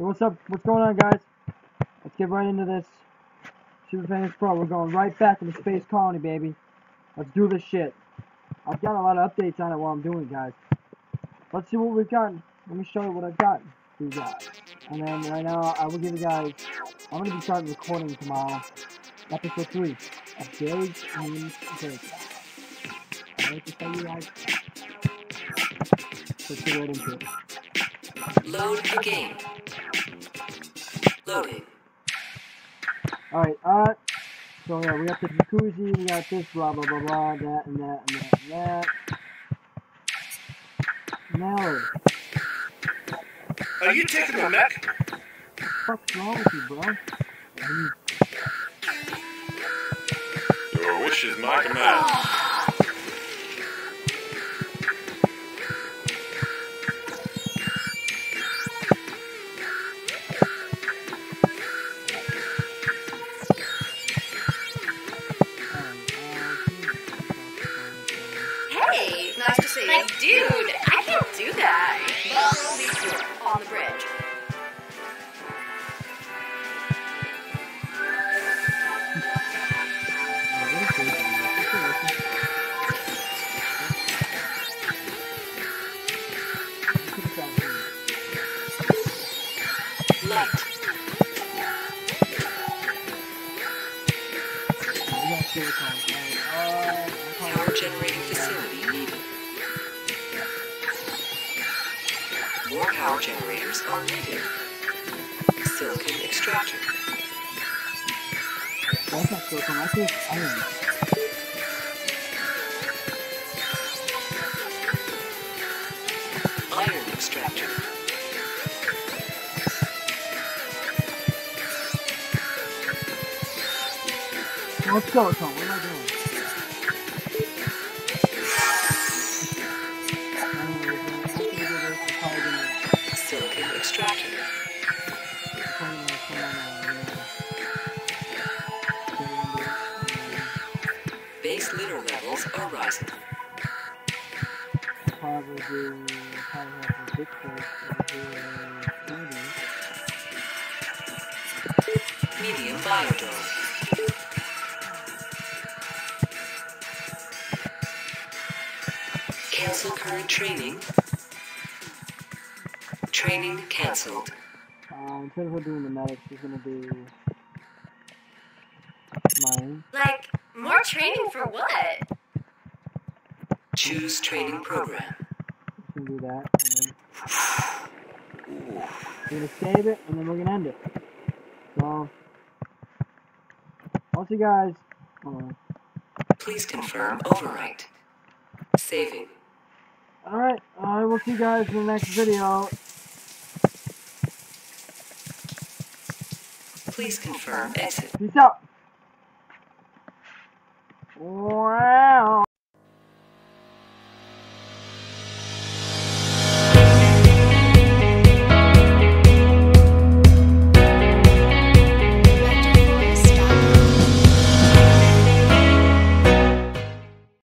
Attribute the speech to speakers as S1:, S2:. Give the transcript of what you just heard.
S1: What's up? What's going on, guys? Let's get right into this. Super Famous Pro. We're going right back into Space Colony, baby. Let's do this shit. I've got a lot of updates on it while I'm doing it, guys. Let's see what we've gotten. Let me show you what I've gotten. And then right now, I will give you guys... I'm going to be starting recording tomorrow. Episode 3 of Gary's Memes Breakdown. I'd like to tell you guys... Let's get right into it.
S2: Load the game. Loading.
S1: Alright, so yeah, we got the jacuzzi, we got this, blah, blah, blah, blah, that, and that, and that, and that. Mallory.
S3: Are you taking a mech?
S1: What's wrong with you, bro?
S3: Your wish is my command.
S2: Hey, nice to see you. Dude, I can't do that. Well, these two are on the bridge. Light. Power generating facility needed. More power generators are needed. Silicon extractor.
S1: That's not silicon, I think it's iron.
S2: Iron extractor.
S1: What's silicon? What am I doing?
S2: Silicon extractor. Base litter levels are rising. Medium biodome. Cancel current training. Training cancelled.
S1: Instead of her doing the medics, she's gonna do mine.
S2: Like, more training for what? Choose training program.
S1: She's gonna do that. And then we're gonna save it, and then we're gonna end it. So, I'll see you guys.
S2: Please confirm overwrite. Saving.
S1: Alright, I will see you guys in the next video.
S2: Please confirm exit.
S1: Peace out. Wow.